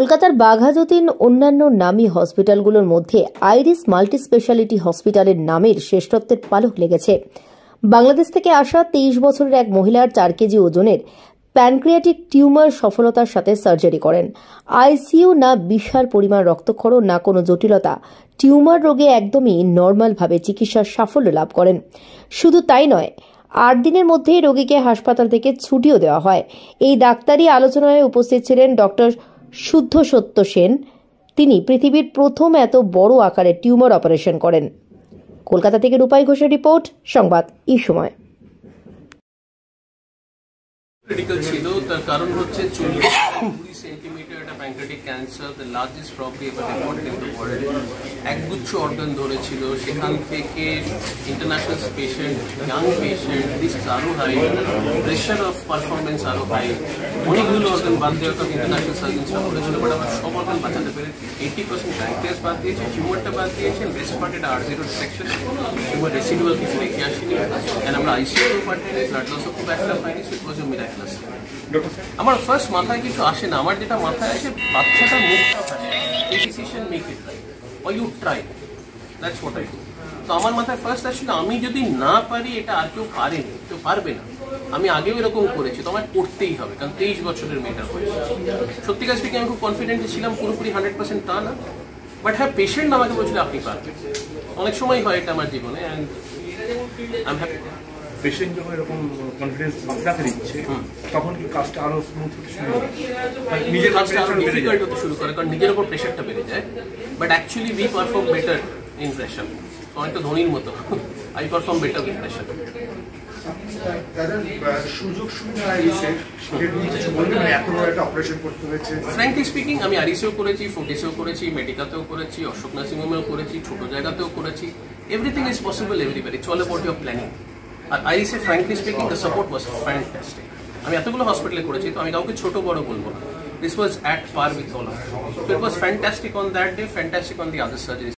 কলকাতার বাঘাযতীন অন্যান্য নামী হসপিটালগুলোর মধ্যে আইরিস মাল্টি স্পেশালিটি হসপিটালের নামের শ্রেষ্ঠত্বের পালক লেগেছে। বাংলাদেশ থেকে আসা 23 বছরের এক মহিলার 4 কেজি ওজনের প্যানক্রিয়াটিক টিউমার সফলতার সাথে সার্জারি করেন। আইসিইউ না বিশাল পরিমাণ রক্তক্ষরণ না কোনো জটিলতা, টিউমার রোগে একদমই নর্মালভাবে চিকিৎসার সাফল্য লাভ করেন। শুধু তাই নয়, 8 দিনের মধ্যেই রোগীকে হাসপাতাল থেকে ছুটিও দেওয়া হয়। এই ডাক্তারি আলোচনায় উপস্থিত ছিলেন ডক্টর শুদ্ধ সত্য সেন। তিনি পৃথিবীর প্রথম এত বড় আকারের টিউমার অপারেশন করেন। কলকাতা থেকে রূপাই ঘোষের রিপোর্ট, সংবাদ এই সময়। ক্রিটিক্যাল ছিল, তার কারণ হচ্ছে 40 সেন্টিমিটার একটা pancreatic cancer, the largest probably ever recorded in the world. একগুচ্ছ অর্গান ধরেছিল, সেখান থেকে international patient, young patient, risk আরও হাই, প্রেশার অফ পারফরমেন্স আরও হাই। অনেকগুলো অর্গান বাদ দেওয়ার কথা ইন্টারন্যাশনাল সার্জনসরা বলেছিল, বাট আমরা সব অর্গান বাঁচাতে পেরেছি। 80% প্যানক্রিয়াস বাদ দিয়েছে, টিউমারটা বাদ দিয়েছেন, বেস্ট পার্ট এটা R0 সেকশন, টিউমার রেসিডুয়াল কিছু রেখে আসেনি। আমরা আইসিইউ পাঠিয়ে ব্লাড লসও খুব একটা পাইনি, সো ইট ওয়াজ এ মিরাক্ল। আমার ফার্স্ট মাথায় কিছু আসে না, আমার যেটা মাথায় আসে বাচ্চাটার মুখটা ভাসে। এই decision make it right or you try, that's what I do. তো আমার মাথায় ফার্স্ট আসছিল আমি যদি না পারি এটা আর কেউ পারেনি, কেউ পারবে না। আমি আগেও এরকম করেছি, তো আমার করতেই হবে, কারণ 23 বছরের মেয়েটার বয়স। সত্যিকার স্পিকিং আমি খুব কনফিডেন্ট ছিলাম, পুরোপুরি 100% তা না, বাট হ্যাঁ পেশেন্ট আমাকে বলছিল আপনি পারবেন। অনেক সময় হয় এটা আমার জীবনে, and I am happy. Patient যখন এরকম কনফিডেন্স আপনাকে দিচ্ছে, তখন কি কাজটা আরো স্মুথ হতে শুরু করে, নিজের কাজটা আরো ডিফিকাল্ট হতে শুরু করে, কারণ নিজের উপর প্রেশারটা বেড়ে যায়। But actually we perform better in pressure. অনেকটা ধোনির মতো, I perform better in pressure. সুযোগ সুবিধা আইরিসের কিছু বলবেন, এত বড় একটা অপারেশন করতে হয়েছে? ফ্র্যাঙ্কলি স্পিকিং, আমি আইরিসেও করেছি, ফোর্টিসেও করেছি, মেডিকাতেও করেছি, অশোক নার্সিংহোমেও করেছি, ছোট জায়গাতেও করেছি। Everything is possible everywhere, it's all about your planning. আর আইরিসে frankly speaking the support was fantastic. আমি এতগুলো হসপিটালে করেছি, তো আমি কাউকে ছোট বড় বলবো না। This was at par with all of them. So it was fantastic on that day, fantastic on the other surgeries.